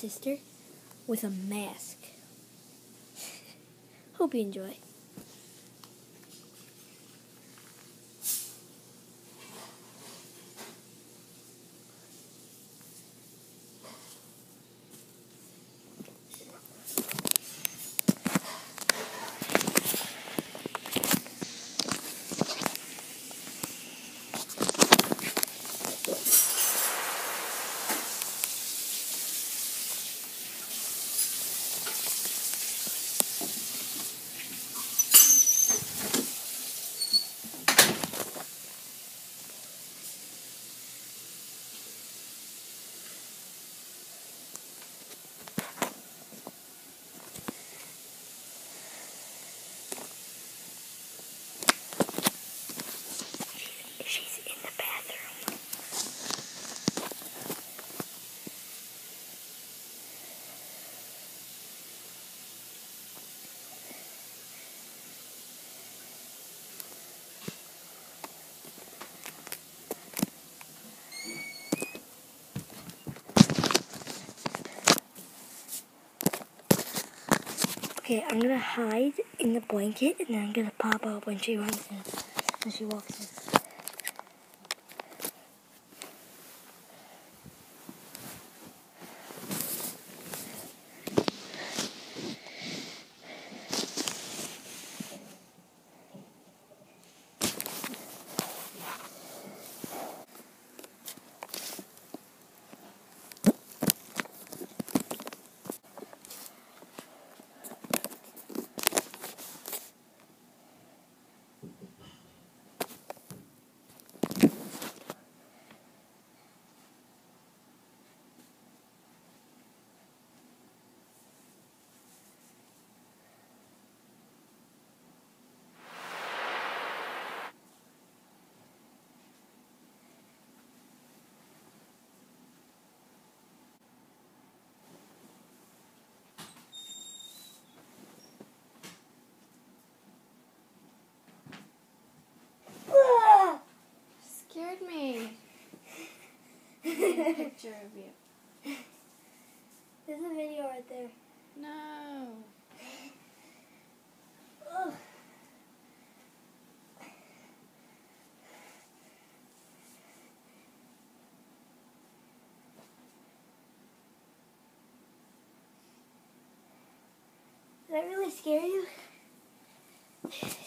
sister with a mask. Hope you enjoy. She's in the bathroom. Okay, I'm gonna hide in the blanket and then I'm gonna pop up when she runs in, when she walks in. Scared me. Take a picture of you. There's a video right there. No. Ugh. Did that really scare you?